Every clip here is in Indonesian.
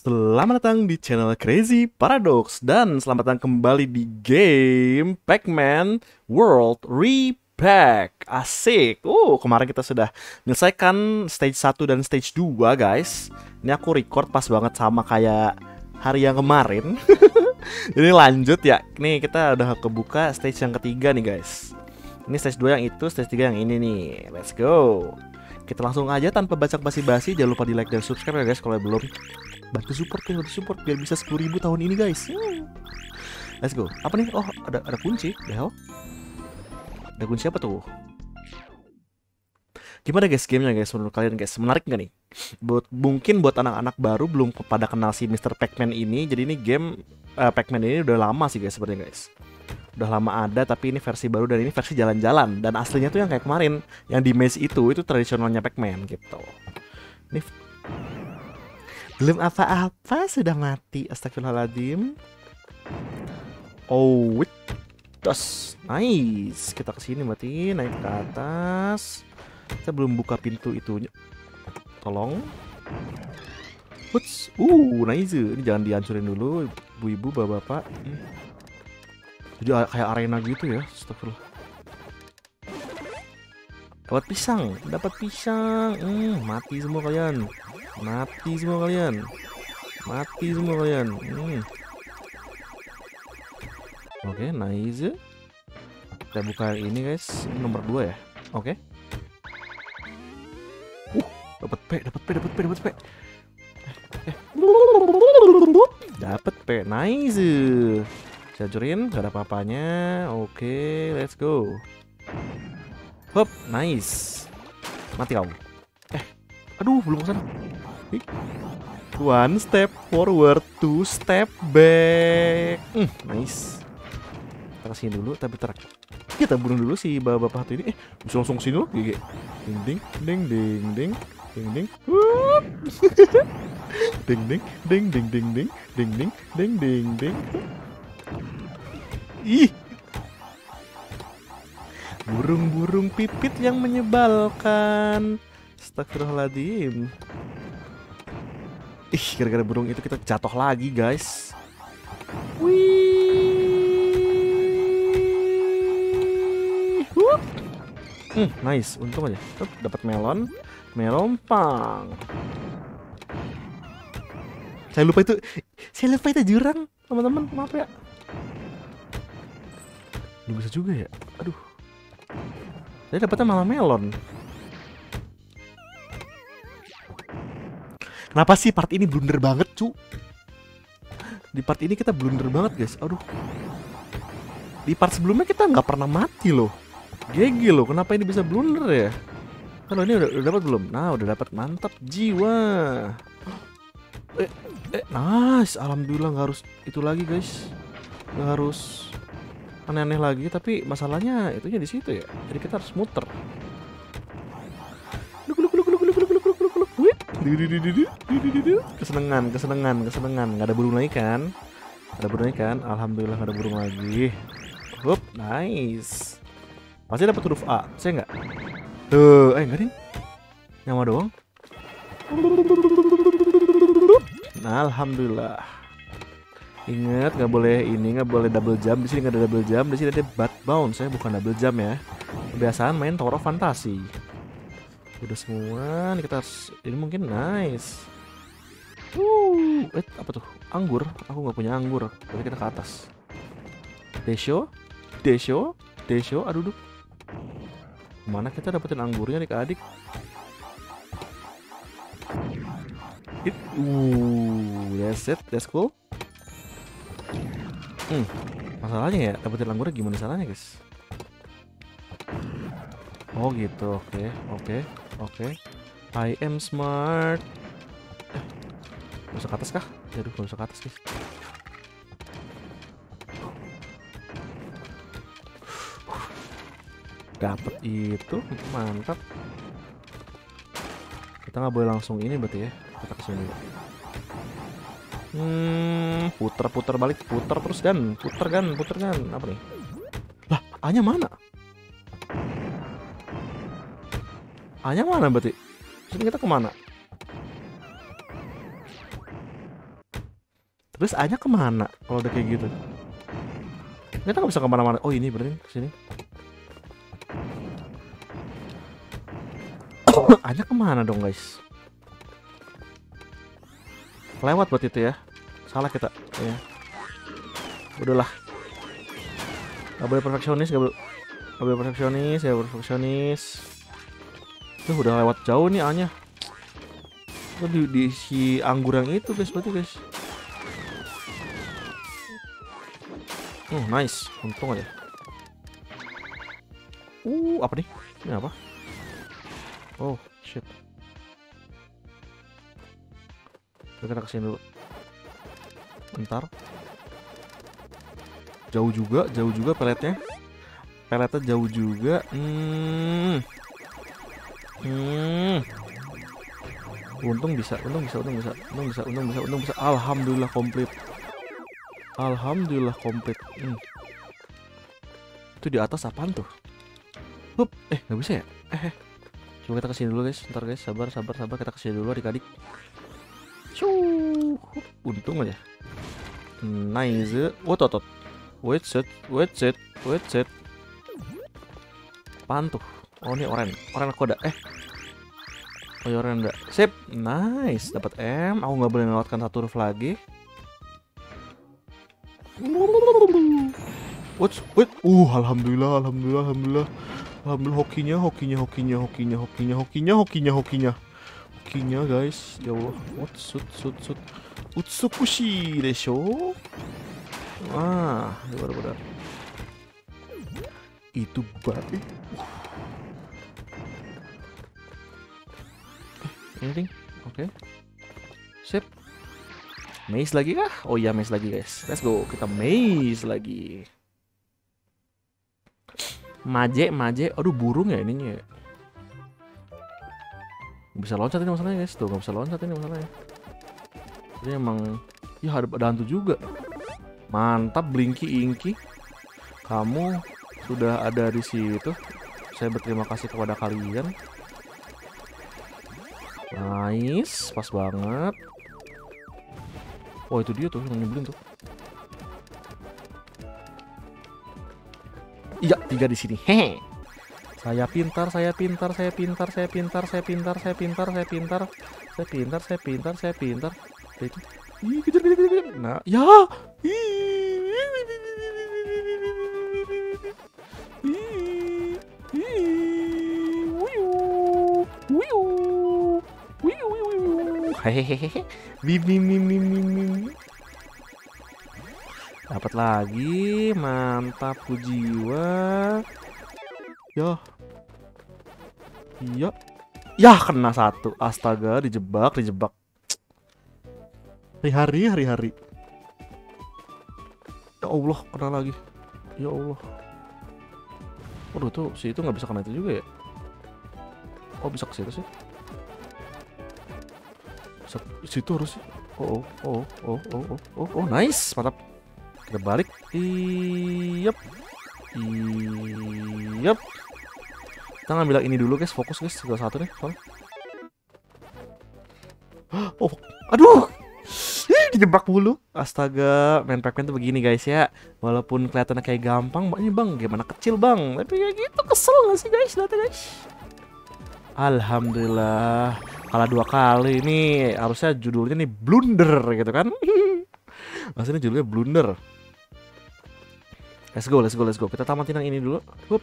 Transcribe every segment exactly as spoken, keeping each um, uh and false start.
Selamat datang di channel Crazy Paradox dan selamat datang kembali di game Pac-Man World Repack. Asik. Uh, kemarin kita sudah menyelesaikan stage satu dan stage dua, guys. Ini aku record pas banget sama kayak hari yang kemarin. Ini lanjut ya. Nih kita udah kebuka stage yang ketiga nih, guys. Ini stage dua yang itu, stage tiga yang ini nih. Let's go. Kita langsung aja tanpa bacak basi-basi. Jangan lupa di like dan subscribe ya guys kalau belum. Bantu support ya, bantu support biar bisa sepuluh ribu tahun ini guys. Let's go. Apa nih? Oh, ada ada kunci. The hell? Ada kunci apa tuh? Gimana guys gamenya guys menurut kalian guys? Menarik nggak nih? Buat, mungkin buat anak-anak baru belum pada kenal si mister Pac-Man ini. Jadi ini game uh, Pac-Man ini udah lama sih guys sebenarnya guys. Udah lama ada tapi ini versi baru dan ini versi jalan-jalan. Dan aslinya tuh yang kayak kemarin, yang di Maze itu, itu tradisionalnya Pac-Man gitu. Ini belum apa-apa sudah mati. Astagfirullahaladzim. Oh, wait. Das, nice. Kita kesini berarti naik ke atas. Kita belum buka pintu itunya. Tolong. What's, uh, nice. Ini jangan dihancurin dulu, ibu-ibu, bapak-bapak. Jadi kayak arena gitu ya. Astagfirullah. Dapat pisang, dapat pisang. Hmm, mati semua kalian. Mati semua kalian. Mati semua kalian. Hmm. Oke, okay, nice. Kita buka ini guys. Ini nomor dua ya. Oke. Okay. Uh, dapat P, dapat P, dapat P, dapat P. Eh. Dapat P, nice. Saya hancurin, gak ada apa-apanya. Oke, okay, let's go. Hop, nice. Mati kau. Eh, aduh, belum kesana. One step forward, two step back. Mm, nice. Kita kesini dulu, tapi ter kita bunuh dulu si bapak-bapak satu ini. Eh, bisa langsung kesini loh, gigi. Ding ding, ding ding ding, ding ding. Ding ding, ding ding ding ding, ding ding, ding ding ding. Ih, burung-burung pipit yang menyebalkan. Astagfirullahaladzim. Ih, gara-gara burung itu kita jatuh lagi guys. Wih. Hmm, nice, untung aja. Tuh, dapat melon, melompang. Saya lupa itu, saya lupa itu jurang, teman-teman. Maaf ya. Ini bisa juga ya. Aduh. Saya dapetnya malah melon. Kenapa sih part ini blunder banget, cu? Di part ini kita blunder banget, guys. Aduh. Di part sebelumnya kita nggak pernah mati loh. G G loh. Kenapa ini bisa blunder ya? Kalau ini udah, udah dapat belum? Nah, udah dapat, mantap jiwa. Eh, eh, nice. Alhamdulillah nggak harus itu lagi, guys. Nggak harus aneh-aneh lagi, tapi masalahnya itunya di situ ya. Jadi kita harus muter. Kesenengan, kesenengan, kesenengan. Nggak ada burung lagi kan? Ada burung lagi kan? Alhamdulillah nggak ada burung lagi. Hup, nice. Pasti dapat huruf A. Saya nggak? Tuh, eh nggak ding? Nyawa doang. Nah, alhamdulillah. Ingat nggak boleh ini, nggak boleh double jump. Di sini nggak ada double jump, di sini ada butt bounce. Saya bukan double jump ya. Kebiasaan main Tower of Fantasy. Udah semua, nih kita harus ini mungkin nice. Uh, eh apa tuh? Anggur. Aku nggak punya anggur. Berarti kita ke atas. Desho, Desho, Desho. Aduh, duh. Mana kita dapetin anggurnya nih, adik? It, uh, that's it, that's cool. Hmm, masalahnya ya dapetin anggurnya gimana caranya guys? Oh gitu, oke, okay, oke, okay, oke. Okay. I am smart. Eh, gak usah ke atas kah? Ya aduh, gak usah ke atas guys. Dapet itu, mantap. Kita nggak boleh langsung ini berarti ya. Kita kesini dulu. Hmm, puter-puter balik, puter terus kan, puter kan, puter kan, apa nih? Lah, A-nya mana? A-nya mana berarti? Jadi kita kemana? Terus A-nya kemana kalau udah kayak gitu? Kita nggak bisa kemana-mana. Oh ini berarti kesini. A-nya kemana dong guys? Lewat buat itu ya. Salah kita. Ya. Udahlah. Gak boleh perfeksionis, gak boleh, gak boleh perfeksionis, ya perfeksionis. Tuh udah lewat jauh nih A-nya. Itu di, di si anggur yang itu guys, berarti guys. Oh nice, untung aja. Uh apa nih? Ini apa? Oh shit. Kita kesini dulu. Bentar. Jauh juga, jauh juga peletnya. Peletnya jauh juga. Hmm. Hmm. Untung bisa, untung bisa, untung bisa, untung bisa, untung bisa, untung bisa. Alhamdulillah komplit. Alhamdulillah komplit. Hmm. Itu di atas apaan tuh? Hup, eh nggak bisa ya? Eh, eh. Coba kita kesini dulu guys. Ntar guys, sabar, sabar, sabar. Kita kesini dulu adik-adik. Cuh, untung aja. Nice. Oh, totot. Wait set, wait set, wait set. Apaan tuh? Oh, ini oren. Oren aku ada. Eh. Oh, ya oren ada. Sip. Nice. Dapat M. Aku nggak boleh melewatkan satu huruf lagi. What's wait? Uh, alhamdulillah, alhamdulillah, alhamdulillah. Alhamdulillah hokinya, hokinya, hokinya, hokinya, hokinya, hokinya, hokinya, hokinya. Hokinya guys. Ya Allah. What sut sut sut. Utsukushi desho. Ah, benar-benar. Itu baik. Anything? Oke. Okay. Sip. Maze lagi kah? Oh iya, maze lagi guys. Let's go. Kita maze lagi. Maje, maje. Aduh, burung ya ininya. Gak bisa loncat ini masalahnya guys. Tuh, gak bisa loncat ini masalahnya. Jadi emang, ya ada, ada hantu juga. Mantap, Blinky Inky. Kamu sudah ada di situ. Saya berterima kasih kepada kalian. Nice, pas banget. Oh itu dia tuh yang nyebelin tuh. Iya, tiga di sini. Hehe. Saya pintar, saya pintar, saya pintar, saya pintar, saya pintar, saya pintar, saya pintar, saya pintar, saya pintar, saya pintar. Itu. Ih, kejar, kejar, kejar. Nah, ya. Hehehe. Bim bim bim bim bim bim. Dapat lagi, mantap jiwa. Ya. Iya. Ya kena satu. Astaga, dijebak, dijebak. Hari-hari, hari-hari. Ya Allah, kena lagi. Ya Allah. Waduh tuh, si itu nggak bisa kena itu juga ya? Oh bisa ke situ sih? Bisa ke situ harus sih. Oh, oh, oh, oh, oh, oh, oh, nice, mantap. Kita balik. Iyep. Iyep. Kita ngambil ini dulu guys, fokus guys, segala satu nih, soalnya. Oh, aduh. Ih, dijebak mulu. Astaga, main Pac-Man tuh begini guys ya. Walaupun kelihatannya kayak gampang, ini bang, gimana kecil bang. Tapi kayak gitu kesel gak sih guys, lihat guys. Alhamdulillah, kalah dua kali. Ini harusnya judulnya nih blunder gitu kan. Maksudnya judulnya blunder. Let's go, let's go, let's go. Kita tamatin yang ini dulu. Hup.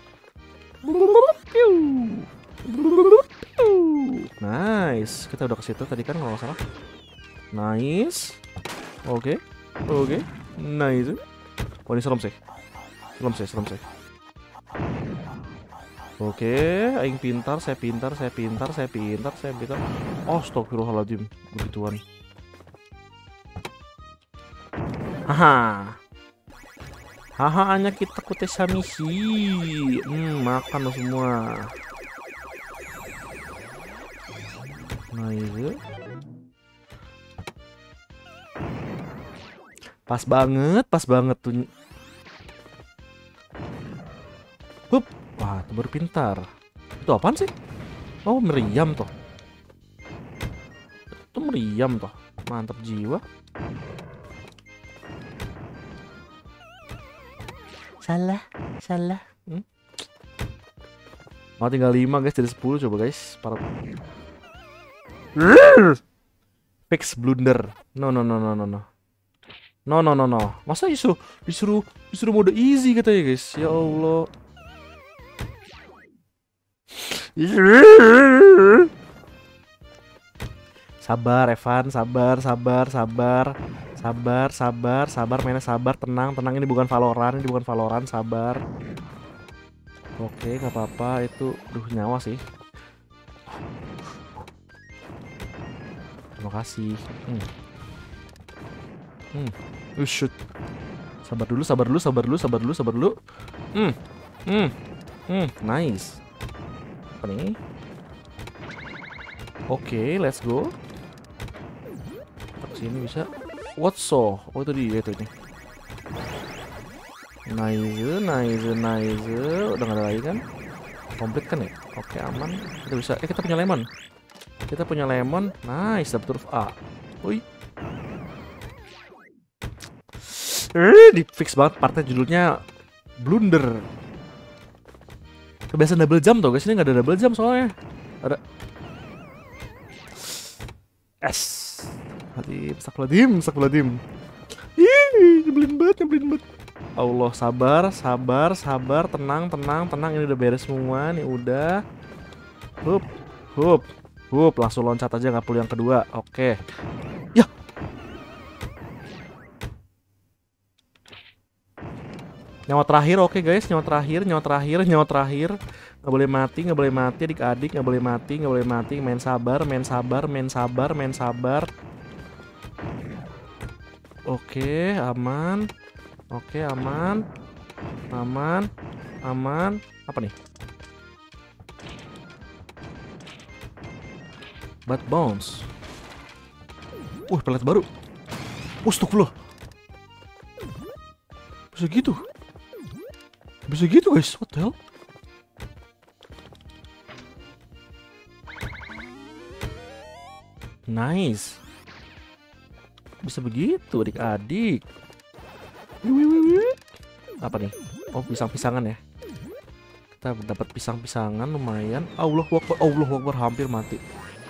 Nice. Kita udah ke situ tadi kan kalau nggak salah. Nice. Oke. Okay. Oke. Okay. Nice. Oh ini serem sih. Serem sih, serem sih. Oke, okay. Aing pintar, saya pintar, saya pintar, saya pintar, saya pintar. Oh, astagfirullahaladzim. Begituan. Haha. Haha, hanya kita kutesa misi. Hmm, makan lo semua. Nice. Pas banget, pas banget tuh. Hup. Wah, itu baru pintar. Itu apaan sih? Oh, meriam toh. Itu meriam toh. Mantap jiwa. Salah, salah. Hmm? Oh, tinggal lima guys dari sepuluh coba guys. Para fix blunder. No no no no no no. No no no no. Masa disuruh disuruh disuruh mode easy katanya guys. Ya Allah. Sabar Evan, sabar, sabar, sabar. Sabar, sabar, sabar, mainnya sabar, tenang, tenang, ini bukan Valorant, ini bukan Valorant, sabar. Oke, gak apa-apa, itu duh nyawa sih. Terima kasih. Hmm. Hmm. Uh, shoot. Sabar dulu, sabar dulu, sabar dulu, sabar dulu, sabar dulu. Hmm. Hmm. Hmm, nice. Apa nih? Oke, let's go. Sini bisa. What so? Oh itu dia itu nih. Nice, nice, nice. Udah gak ada lagi kan? Komplit kan ya? Oke aman. Kita bisa. Eh kita punya lemon. Kita punya lemon. Nice, dapet huruf A. Woi. Eh, di fix banget partnya judulnya blunder. Kebiasaan double jump tuh guys, ini nggak ada double jump soalnya. Ada. S. Hadim, sakladim, sakladim. Ih, nyebelin banget, nyebelin banget. Allah, sabar, sabar, sabar, tenang, tenang, tenang. Ini udah beres semua, nih udah. Hup, hup, hup. Langsung loncat aja, nggak perlu yang kedua. Oke. Ya. Nyawa terakhir, oke guys. Nyawa terakhir, nyawa terakhir, nyawa terakhir. Nggak boleh mati, nggak boleh mati, adik-adik. Nggak boleh mati, nggak boleh mati. Main sabar, main sabar, main sabar, main sabar. Oke, aman. Oke, aman. Aman. Aman. Apa nih? Bad bounce. Wah, pelet baru. Oh, astagfirullah. Bisa gitu. Bisa gitu, guys. What the hell? Nice. Bisa begitu adik-adik. Apa nih? Oh, pisang-pisangan ya. Kita dapat pisang-pisangan lumayan. Allah Akbar, Allah Akbar, hampir mati.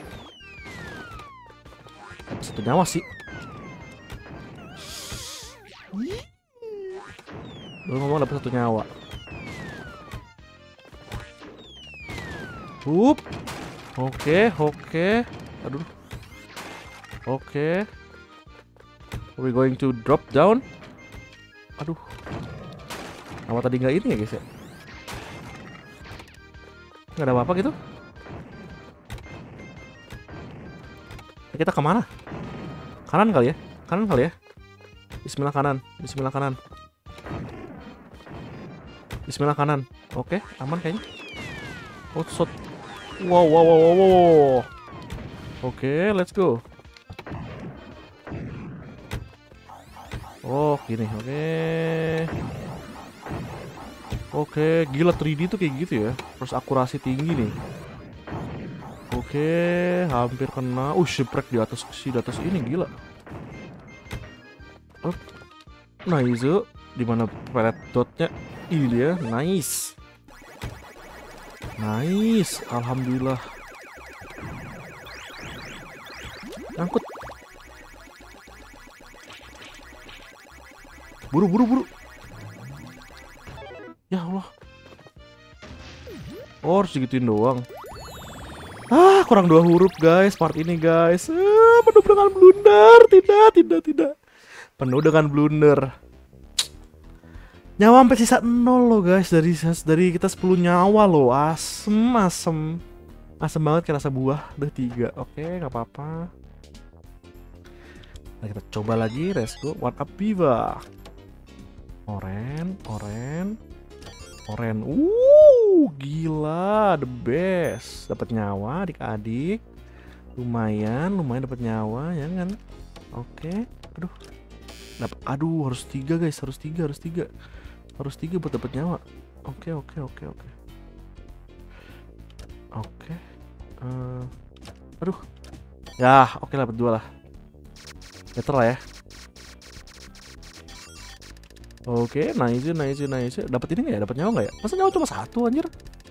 Dapat satu nyawa sih. Belum ngomong dapat satu nyawa. Hup. Oke, oke. Aduh. Oke. We going to drop down. Aduh. Nama tadi nggak ini ya guys ya? Nggak ada apa-apa gitu? Kita kemana? Kanan kali ya? Kanan kali ya? Bismillah kanan. Bismillah kanan. Bismillah kanan. Oke, aman kayaknya. Oh, shot. Wow, wow, wow, wow, wow. Oke, let's go. Oh, gini. Oke. Oke, gila tiga D tuh kayak gitu ya. Terus akurasi tinggi nih. Oke, hampir kena. Uh, shipwreck di atas si di atas ini gila. Oh. Nice. Di mana pelet dotnya? Ini dia, nice. Nice, alhamdulillah. Angkut. Buru, buru, buru. Ya Allah. Oh, harus digituin doang. Ah, kurang dua huruf guys, part ini guys. Ah, penuh dengan blunder. Tidak, tidak, tidak. Penuh dengan blunder. Nyawa sampai sisa nol loh guys. Dari dari kita sepuluh nyawa loh. Asem, asem. Asem banget kayak rasa buah. Udah tiga. Oke, nggak apa-apa. Nah, kita coba lagi. Let's go. One up Viva. Oren, oren. Oren. Uh, gila, the best. Dapat nyawa adik-adik. Lumayan, lumayan dapat nyawa, ya kan? Oke. Aduh. Dapat aduh, harus tiga guys, harus tiga, harus tiga. Harus tiga buat dapat nyawa. Oke, oke, oke, oke. Oke. Uh, aduh. Ya, oke lah, dapat dua lah. Better lah ya. Oke, nice, nice, nice. Dapat ini nggak ya? Dapat nyawa nggak ya? Masa nyawa cuma satu anjir?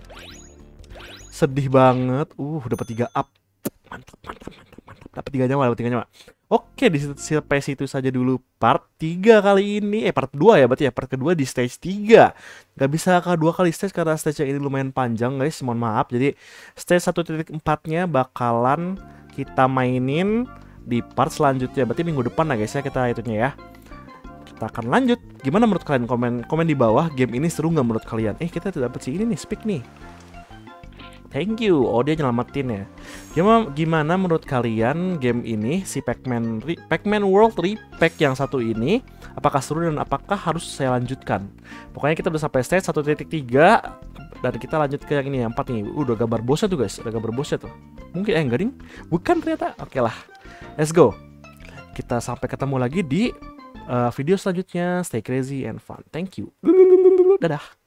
Sedih banget. Uh, dapat tiga up. Mantap, mantap, mantap, mantap. Dapat tiga nyawa, dapat tiga nyawa. Oke, di situ sampai situ saja dulu part tiga kali ini. Eh, part dua ya berarti ya. Part kedua di stage tiga. Gak bisa ke dua kali stage karena stage yang ini lumayan panjang, guys. Mohon maaf. Jadi, stage satu titik empat-nya bakalan kita mainin di part selanjutnya. Berarti minggu depan lah, guys ya, kita itunya ya. Kita akan lanjut. Gimana menurut kalian? Komen komen di bawah. Game ini seru nggak menurut kalian? Eh, kita dapat si ini nih, speak nih. Thank you. Oh, dia nyelamatin ya. Gimana, gimana menurut kalian game ini, si Pac-Man Pac-Man World Repack yang satu ini, apakah seru dan apakah harus saya lanjutkan? Pokoknya kita udah sampai stage satu titik tiga dan kita lanjut ke yang ini yang empat nih. Uh, udah gambar bosnya tuh, guys. Udah gambar bosnya tuh. Mungkin eh enggak ding. Bukan ternyata. Oke lah. Let's go. Kita sampai ketemu lagi di uh, video selanjutnya. Stay crazy and fun. Thank you. Dadah.